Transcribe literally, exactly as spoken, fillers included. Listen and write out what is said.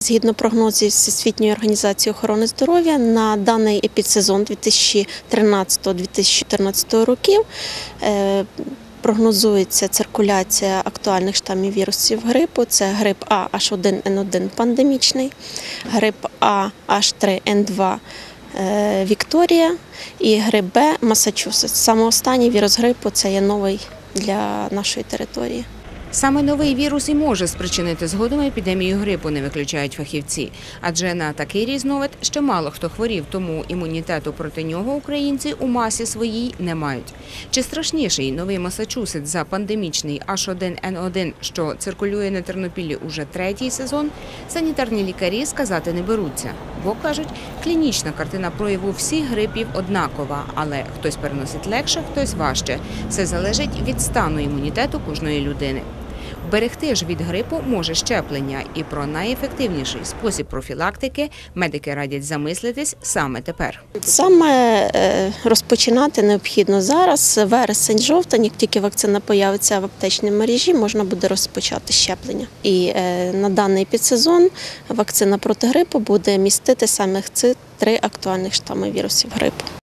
Згідно прогнозів Всесвітньої організації охорони здоров'я, на даний епідсезон дві тисячі тринадцятого - дві тисячі чотирнадцятого років прогнозується циркуляція актуальних штамів вірусів грипу. Це грип А Аш один Ен один пандемічний, грип А Аш три Ен два Вікторія і грип Б Масачусетс. Саме останній вірус грипу – це є новий для нашої території. Саме новий вірус і може спричинити згодом епідемію грипу, не виключають фахівці. Адже на такий різновид ще мало хто хворів, тому імунітету проти нього українці у масі своїй не мають. Чи страшніший новий Масачусетс за пандемічний Аш один Ен один, що циркулює на Тернопіллі уже третій сезон, санітарні лікарі сказати не беруться. Бо, кажуть, клінічна картина прояву всіх грипів однакова, але хтось переносить легше, хтось важче. Все залежить від стану імунітету кожної людини. Вберегти ж від грипу може щеплення, і про найефективніший спосіб профілактики медики радять замислитись саме тепер. Саме розпочинати необхідно зараз, вересень-жовтень, як тільки вакцина появиться в аптечній мережі, можна буде розпочати щеплення. І на даний підсезон вакцина проти грипу буде містити саме ці три актуальних штами вірусів грипу.